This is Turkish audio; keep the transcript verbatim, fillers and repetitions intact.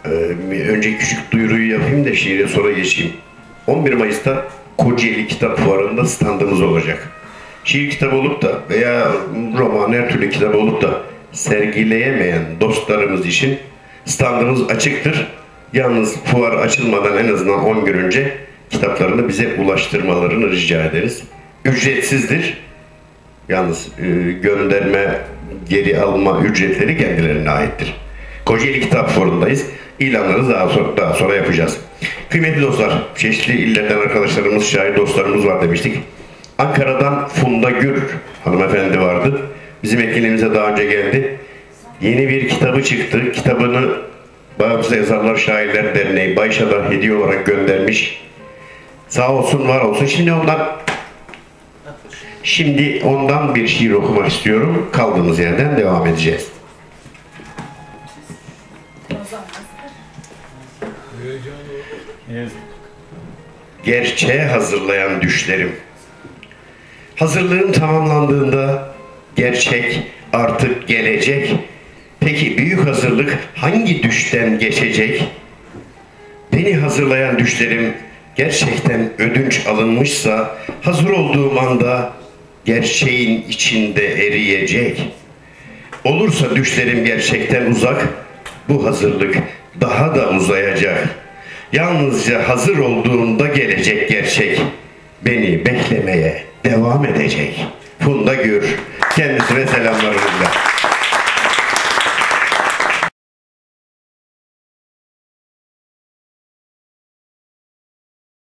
Ee, önce küçük duyuruyu yapayım da şiire sonra geçeyim. on bir Mayıs'ta Kocaeli Kitap Fuarı'nda standımız olacak. Şiir kitabı olup da veya roman, her türlü kitabı olup da sergileyemeyen dostlarımız için standımız açıktır. Yalnız fuar açılmadan en azından on gün önce kitaplarını bize ulaştırmalarını rica ederiz. Ücretsizdir. Yalnız e, gönderme, geri alma ücretleri kendilerine aittir. Kocaeli Kitap Fuarı'ndayız. İlanları daha sonra, daha sonra yapacağız. Kıymetli dostlar, çeşitli illerden arkadaşlarımız, şair dostlarımız var demiştik. Ankara'dan Funda Gür hanımefendi vardı. Bizim etkinliğimize daha önce geldi. Yeni bir kitabı çıktı. Kitabını Bağımsız Yazarlar Şairler Derneği Bayşa'da hediye olarak göndermiş. Sağ olsun, var olsun. Şimdi ondan Şimdi ondan bir şiir okumak istiyorum. Kaldığımız yerden devam edeceğiz. Gerçeğe hazırlayan düşlerim. Hazırlığım tamamlandığında gerçek artık gelecek. Peki büyük hazırlık hangi düşten geçecek? Beni hazırlayan düşlerim gerçekten ödünç alınmışsa hazır olduğum anda gerçeğin içinde eriyecek. Olursa düşlerim gerçekten uzak, bu hazırlık daha da uzayacak. Yalnızca hazır olduğumda gelecek gerçek, beni beklemeye devam edecek. Funda Gür, kendisine selamlarımızla.